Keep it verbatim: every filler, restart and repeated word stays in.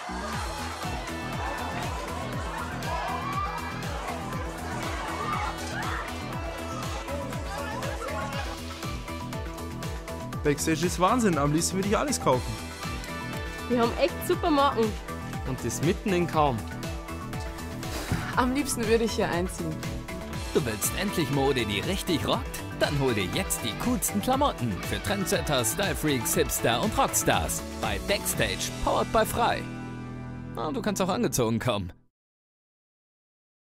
Backstage ist Wahnsinn, am liebsten würde ich alles kaufen. Wir haben echt super Marken. Und das mitten in Kaum. Am liebsten würde ich hier einziehen. Du willst endlich Mode, die richtig rockt? Dann hol dir jetzt die coolsten Klamotten für Trendsetter, Stylefreaks, Hipster und Rockstars bei Backstage, powered by Frei. Ah, du kannst auch angezogen kommen.